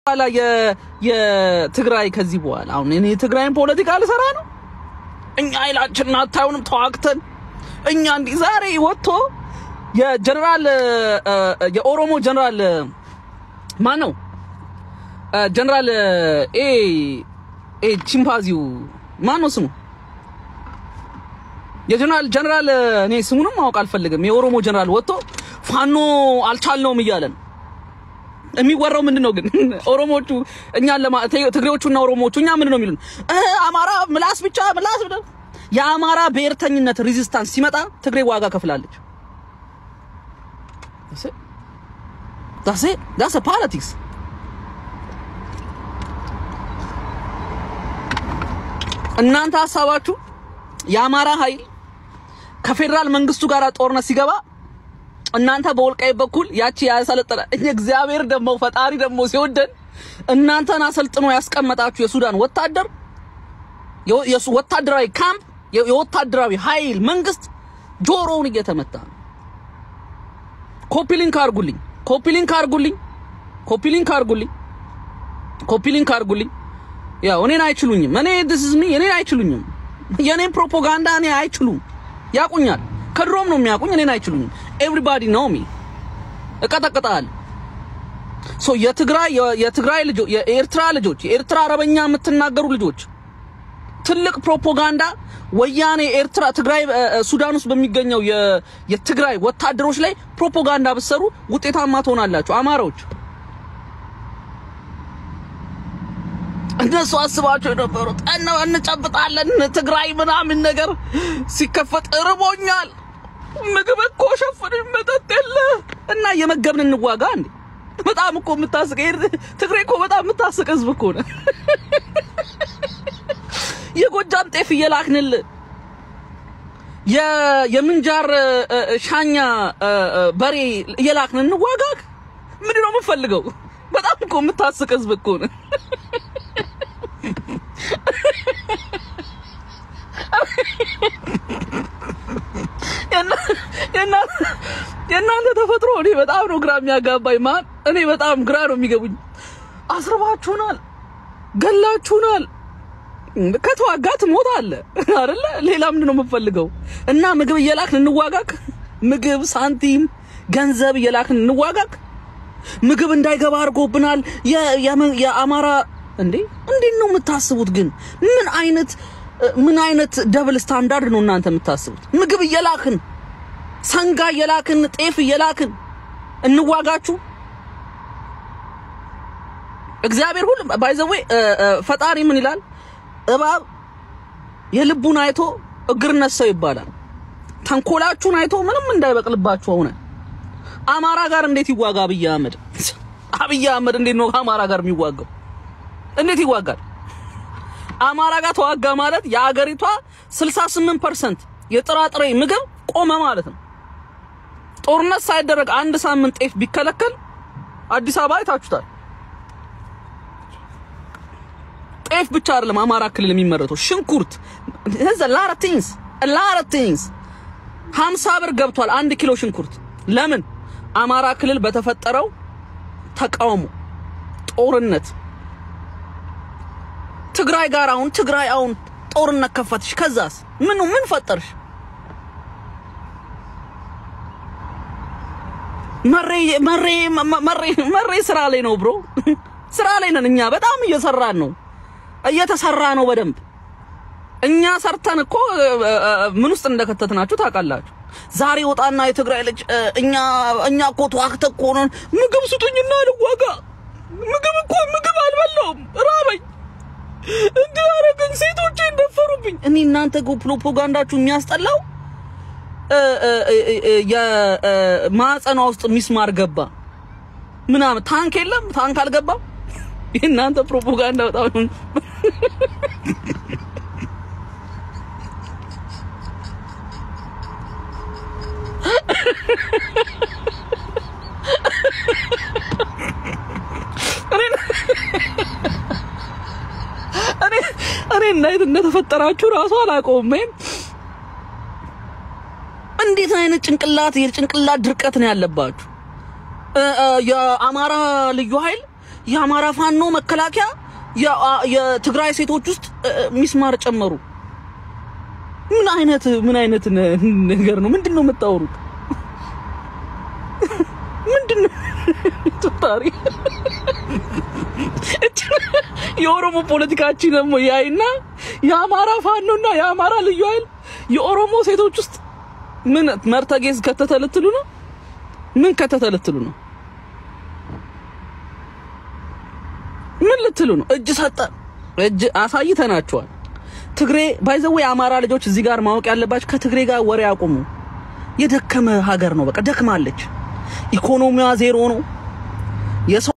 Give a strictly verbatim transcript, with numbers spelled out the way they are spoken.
على የ የትግራይ ከዚህ በኋላ አሁን እኔ ትግራይን ፖለቲካ ልሰራ ነው እኛ አይላችንና ታውንም ተዋክተን እኛ እንዲ ዛሬ ወጥቶ የጀነራል የኦሮሞ ጀነራል ማን ነው ጀነራል ኤ ኤ ቺምፓዚው ማን ነው ስሙ የጀነራል ጀነራል እኔ ስሙንም ማወቅ አልፈልግም የኦሮሞ ጀነራል ወጥቶ ፋኖ አልቻልነውም ይያለን የሚወራው ምንድነው ግን ኦሮሞቹ እኛን ለማ ትግሬዎቹና ኦሮሞቹ እኛ ምንድነው የሚሉን አማራ ምላስ ብቻ ምላስ የአማራ ብሔርተኝነት ሬዚስታንስ ሲመጣ ትግሬ ዋጋ ከፍላለች that's it that's a politics እናንተ ሐሳባችሁ የአማራ ኃይል ከፌደራል መንግስቱ ጋር ጦርነት ሲገባ እናንተ በወልቃይ በኩል ያቺ ያሰለጠነ እግዚአብሔር ደሞ ፈጣሪ ደሞ ሲወደን እናንተን አሰልጥኖ ያስቀመጣችሁ የሱዳን ወታደር የሱ ወታደራዊ ካምፕ የወታደራዊ ኃይል መንግስት ጆሮውን እየተመታ ኮፒ ሊንክ አርጉልኝ ኮፒ ሊንክ አርጉልኝ ኮፒ ሊንክ አርጉልኝ ኮፒ ሊንክ አርጉልኝ ያው እኔን አይችሉኝም እኔ this is me እኔን አይችሉኝም የኔን ፕሮፓጋንዳ እኔ አይችሉም ያቁኛል ከድሮም ነው የሚያቁኝ እኔን አይችሉኝም everybody know me እቀጠቅጣል ሶ የትግራይ የትግራይ ልጆች የኤርትራ ልጆች የኤርትራ አረበኛ የምትናገሩ ልጆች ትልቅ ፕሮፓጋንዳ ወያኔ ኤርትራ ትግራይ ሱዳን ውስጥ በሚገኘው የትግራይ ወታደሮች ላይ ፕሮፓጋንዳ በሰሩ ውጤታማ ትሆናላችሁ አማራዎች እነሱ አስባቸው ነበር እና እንጨብጣለን ትግራይ ምናምን ነገር ሲከፈት እርቦኛል ምግብ እኮ ሸፍነን መጠጥ የለ እና የመገብን እንዋጋ እንዴ በጣም እኮ የምታስቀ ትግራይ እኮ በጣም የምታስቀ ህዝብ እኮ ነው የጎጃም ጤፍ እየላክንል የ የምንጃር ሻኛ በሬ እየላክን እንዋጋ ምንድነው የምፈልገው በጣም እኮ የምታስቀ ህዝብ እኮ ነው የና የና የናንተ ተፈጥሮ እኔ በጣም ነው ግራ የሚያጋባኝ ማን እኔ በጣም ግራ ነው የሚገቡኝ አስረባችሁናል ገላችሁናል ከተዋጋት ሞት አለ አይደለ ሌላ ምንድነው የምፈልገው እና ምግብ እየላክን እንዋጋክ ምግብ ሳንቲም ገንዘብ እየላክን እንዋጋክ ምግብ እንዳይገባ አርጎብናል የአማራ እንዴ እንዴት ነው የምታስቡት ግን ምን አይነት ምን አይነት ደብል ስታንዳርድ ነው እናንተ የምታስቡት ምግብ እየላክን ሰንጋ እየላክን ጤፍ እየላክን እንዋጋችሁ እግዚአብሔር ሁሉ ባይ ዘ ዌይ ፈጣሪ ምን ይላል እባብ የልቡን አይቶ እግርነሰው ይባላል ተንኮላችሁን አይቶ ምንም እንዳይበቅልባችሁ ሆነ አማራ ጋር እንዴት ይዋጋ አብይ አህመድ አብይ አህመድ እንዴት ነው አማራ ጋር የሚዋጋው እንዴት ይዋጋል አማራ ጋር ተዋጋ ማለት የአገሪቷ ስልሳ ስምንት ፐርሰንት የጥራጥሬ ምግብ ቆመ ማለት ነው ጦርነት ሳይደረግ አንድ ሳምንት ጤፍ ቢከለከል አዲስ አበባ አይታችሁታል ጤፍ ብቻ አይደለም አማራ ክልል የሚመረተው ሽንኩርት there's a lot of things a lot of things ሃምሳ ብር ገብቷል አንድ ኪሎ ሽንኩርት ለምን አማራ ክልል በተፈጠረው ተቃውሞ ጦርነት ትግራይ ጋር አሁን ትግራይ አሁን ጦርነት ከፈትሽ ከዛስ ምን ምን ፈጠርሽ መሬ መሬ መሬ መሬ ስራ ላይ ነው ብሮ ስራ ላይ ነን እኛ በጣም እየሰራን ነው እየተሰራ ነው በደንብ እኛ ሰርተን እኮ ምን ውስጥ እንደከተትናችሁ ታውቃላችሁ ዛሬ ወጣና የትግራይ ልጅ እኛ እኛ እኮ ተዋክተኮ ነው ምግብ ስጡኝና ልዋጋ ምግብ እኮ ምግብ አልበላውም ራበኝ እንዴ አረገኝ ሴቶች እንደፈሩብኝ እኔ እናንተ ጎ ፕሮፓጋንዳችሁ የሚያስጠላው ያ ማጸና ውስጥ ሚስማር ገባ ምናምን ታንክ የለም ታንክ አልገባ እናንተ ፕሮፓጋንዳ በጣም እኔ እናይት እንደተፈጠራችሁ ራሱ አላቆም እንዴት አይነት ጭንቅላት የጭንቅላት ድርቀት ነው ያለባችሁ የአማራ ልዩ ኃይል የአማራ ፋኖ መከላከያ የትግራይ ሴቶች ውስጥ ሚስማር ጨመሩ ምን አይነት ምን አይነት ነገር ነው ምንድነው የምታወሩት ምንድነው ተጣሪ የኦሮሞ ፖለቲካችን ደግሞ ያይና የአማራ ፋኖና የአማራ ልዩ ኃይል የኦሮሞ ሴቶች ውስጥ ምን መርተጌዝ ከተተለትሉ ነው ምን ከተተለትሉ ነው ምን ልትሉ ነው እጅ ሰጣ እጅ አሳይተናቸዋል ትግሬ ባይዘው የአማራ ልጆች እዚህ ጋር ማወቅ ያለባችሁ ከትግሬ ጋር ወሬ ያቆሙ የደከመ ሀገር ነው በቃ ደክማለች ኢኮኖሚዋ ዜሮ ነው